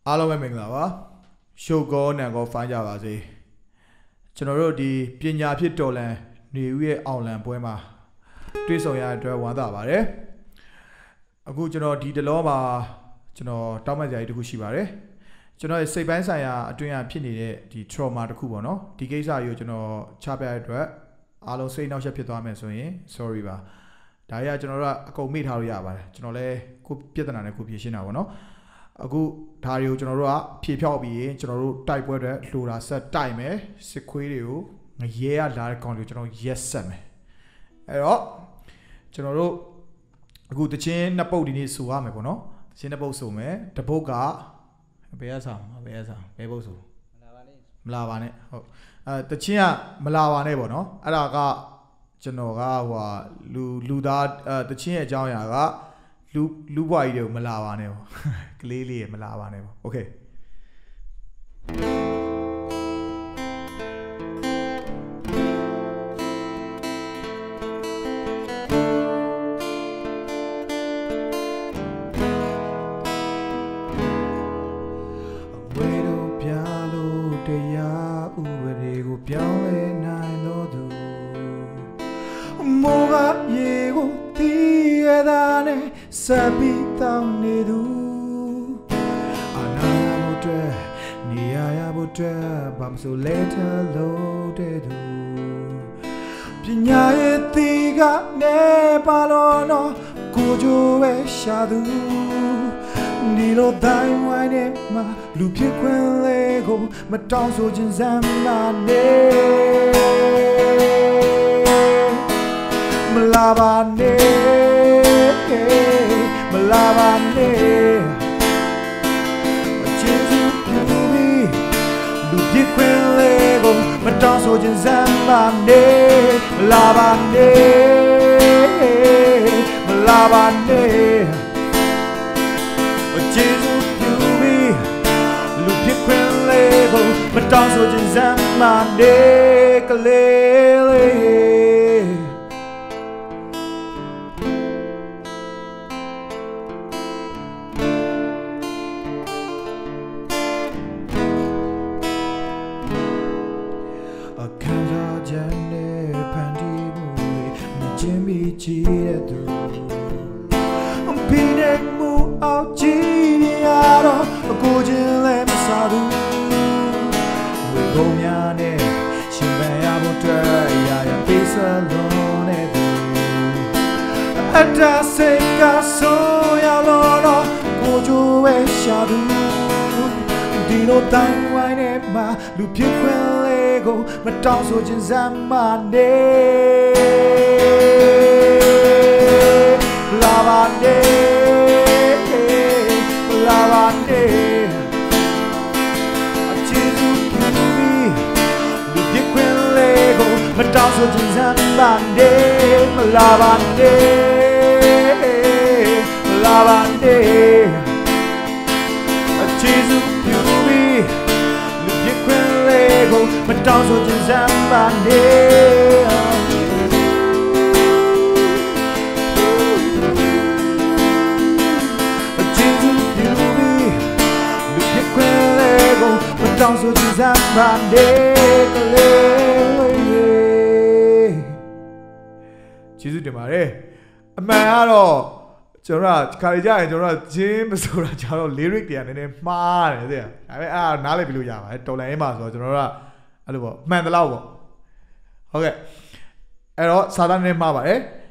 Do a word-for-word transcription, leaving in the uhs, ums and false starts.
အားလုံးပဲမင်္ဂလာပါရှုပ်ကောနံကောဖိုင်းကြပါစေကျွန်တော်တို့ဒီပညာဖြစ်တော်လန်နေဦးရဲ့အောင်လံပွဲမှာတွေ့ဆုံရတဲ့အတွက်ဝမ်းသာပါတယ်အခုကျွန်တော်ဒီတလောမှာကျွန်တော်တောင်းပန်စရာကြီးတစ်ခုရှိပါတယ်ကျွန်တော်ရဲ့စိတ်ပိုင်းဆိုင်ရာအတွင်းအဖြစ်နေတဲ့ဒီ trauma တစ်ခုပေါ့နော်ဒီကိစ္စကြီးကိုကျွန်တော်ချပြရတဲ့အတွက်အားလုံးစိတ်နှောက်ယှက်ဖြစ်သွားမယ်ဆိုရင် sorry ပါဒါကြီးကကျွန်တော်တို့ကအကုန်မေ့ထားလို့ရပါတယ်ကျွန်တော်လည်းကိုပြဿနာနဲ့ကိုဖြေရှင်းတာပေါ့နော်အခုဒါတွေကိုကျွန်တော်တို့ကဖြေဖြောက်ပြီးရင်ကျွန်တော်တို့တိုက်ပွဲတွေလှူတာဆက်တိုက်မယ်စစ်ခွေးတွေကိုငရဲရလာတဲ့ကောင်တွေကိုကျွန်တော်ရက်ဆက်မယ်အဲ့တော့ကျွန်တော်တို့အခုတချင်းနှစ်ပုတ်ဒီနေ့ဆိုရမယ်ပေါ့နော်တချင်းနှစ်ပုတ်ဆိုမယ်တပုတ်ကဘယ်ရဆောင်ဘယ်ရဆောင်ဘယ်ပုတ်ဆိုမလာပါနဲ့ဟုတ်အဲတချင်းကမလာပါနဲ့ပေါ့နော်အဲ့ဒါကကျွန်တော်ကဟိုလူလူသားအဲတချင်းရဲ့အကြောင်းအရာကလူလူဘွားကြီးတွေကိုမလာပါနဲ့ပေါ့ကလေးလေးရမလာပါနဲ့ပေါ့โอเคဝေတို့ပြလို့တရားဥပဒေကိုပြောင်းလဲနိုင်လို့သူမောကရေကိုတီးရတာနဲ့စပီတောင်းနေသူအနာရဖို့အတွက်နေရရဖို့အတွက်ဘာမဆိုလဲထလို့တဲ့သူပညာရဲ့တီကနေပါလို့တော့ကိုကြိုးပဲရှာသူဒီလိုတိုင်းဝိုင်းနဲ့မှလူဖြစ်ခွင့်လေးကိုမတောင်းဆိုခြင်းစမ်းပါနဲ့မလာပါနဲ့မလာပါနဲ့ကျေးဇူးပြုပြီးလူဖြစ်ခွင့်လေးကိုမတောင်းဆိုခြင်းစမ်းပါနဲ့မလာပါနဲ့မလာပါနဲ့ကျေးဇူးပြုပြီးလူဖြစ်ခွင့်လေးကိုမတောင်းဆိုခြင်းစမ်းပါနဲ့ကလေးလေးအခန်းစားချက်နဲ့ဖန်တီးမှုတွေမကျင်းပြီးကြည့်တဲ့သူပြီးတဲ့မှုအောက်ကြည့်ရတော့အကိုချင်းလည်းမစားဘူးဝေကုန်များနဲ့ရှင်ပန်ရဖို့အတွက်ရာရပေးစလုံးတဲ့သူအတ္တစိတ်ကဆိုရလို့တော့ကိုကြိုးပဲရှာသူဒီလိုတိုင်းဝိုင်းနဲ့မှလူဖြစ်ခွင့်လေးကိုမတောင်းဆိုခြင်းစမ်းမနဲ့လာပါနဲ့လာပါနဲ့အချစ်သူပြုပြီးလူဖြစ်ခွင့်လေးကိုမတောင်းဆိုခြင်းစမ်းမနဲ့မလာပါနဲ့မလာပါနဲ့အချစ်သူပြုပြီးလူဖြစ်ခွင့်လေးကိုမတောင်းဆိုခြင်းစမ်းမနဲ့တောင်းဆိုခြင်းစမ်းပါနဲ့ကလေးကျေးဇူးတင်ပါတယ်အမှန်ကတော့ကျွန်တော်ကခါကြရင်ကျွန်တော်ကဂျင်းမဆိုတာကျတော့ lyric တွေကနည်းနည်းမှားတယ်တဲ့ဒါပေမဲ့အဲ့ဒါနားလည်ပြီးလို့ရပါတယ်တော်လန်ရေးမှာဆိုတော့ကျွန်တော်တို့ကအဲ့လိုပေါ့မှန်တယ်လို့ပေါ့ဟုတ်ကဲ့အဲ့တော့စာသားနည်းမှားပါတယ်